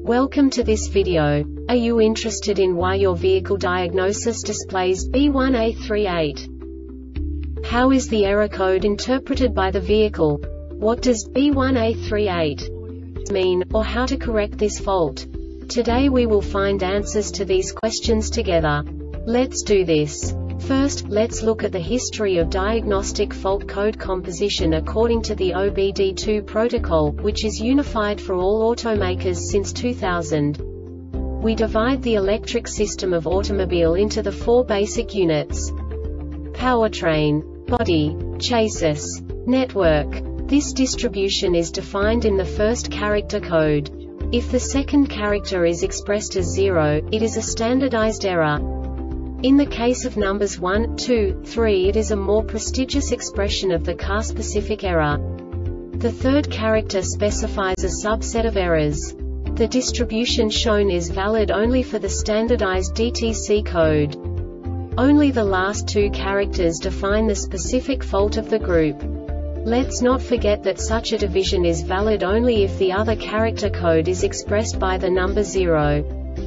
Welcome to this video. Are you interested in why your vehicle diagnosis displays B1A38? How is the error code interpreted by the vehicle? What does B1A38 mean, or how to correct this fault? Today we will find answers to these questions together. Let's do this. First, let's look at the history of diagnostic fault code composition according to the OBD2 protocol, which is unified for all automakers since 2000. We divide the electric system of automobile into the four basic units: powertrain, body, chassis, network. This distribution is defined in the first character code. If the second character is expressed as 0, it is a standardized error. In the case of numbers 1, 2, 3, it is a more prestigious expression of the car-specific error. The third character specifies a subset of errors. The distribution shown is valid only for the standardized DTC code. Only the last two characters define the specific fault of the group. Let's not forget that such a division is valid only if the other character code is expressed by the number 0.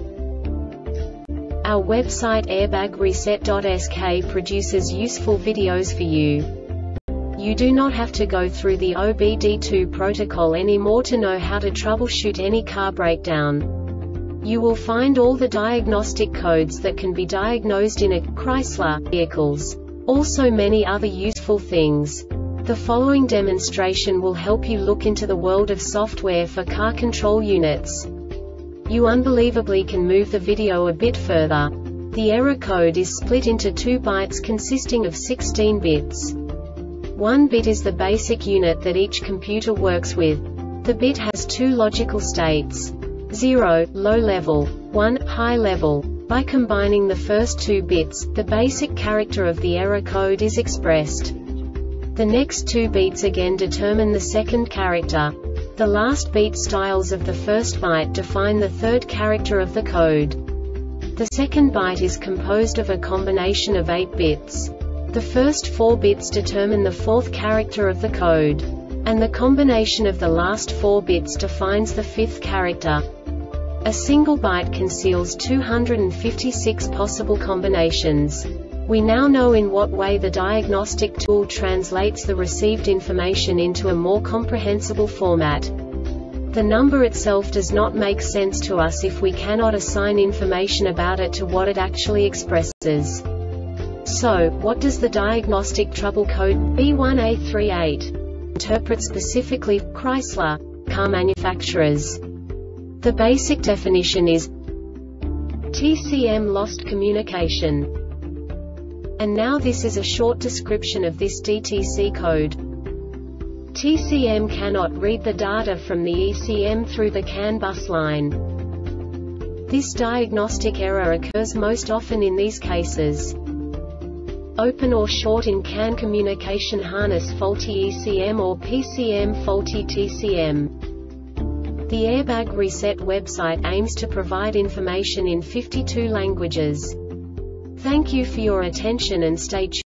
Our website airbagreset.sk produces useful videos for you. You do not have to go through the OBD2 protocol anymore to know how to troubleshoot any car breakdown. You will find all the diagnostic codes that can be diagnosed in a Chrysler vehicles. Also many other useful things. The following demonstration will help you look into the world of software for car control units. You unbelievably can move the video a bit further. The error code is split into 2 bytes consisting of 16 bits. 1 bit is the basic unit that each computer works with. The bit has 2 logical states: 0, low level, 1, high level. By combining the first 2 bits, the basic character of the error code is expressed. The next 2 beats again determine the second character. The last beat styles of the first byte define the third character of the code. The second byte is composed of a combination of 8 bits. The first 4 bits determine the fourth character of the code. And the combination of the last 4 bits defines the fifth character. A single byte conceals 256 possible combinations. We now know in what way the diagnostic tool translates the received information into a more comprehensible format. The number itself does not make sense to us if we cannot assign information about it to what it actually expresses. So, what does the diagnostic trouble code B1A38 interpret specifically for Chrysler car manufacturers? The basic definition is TCM lost communication. And now this is a short description of this DTC code. TCM cannot read the data from the ECM through the CAN bus line. This diagnostic error occurs most often in these cases: open or short in CAN communication harness, faulty ECM or PCM, faulty TCM. The Airbag Reset website aims to provide information in 52 languages. Thank you for your attention and stay tuned.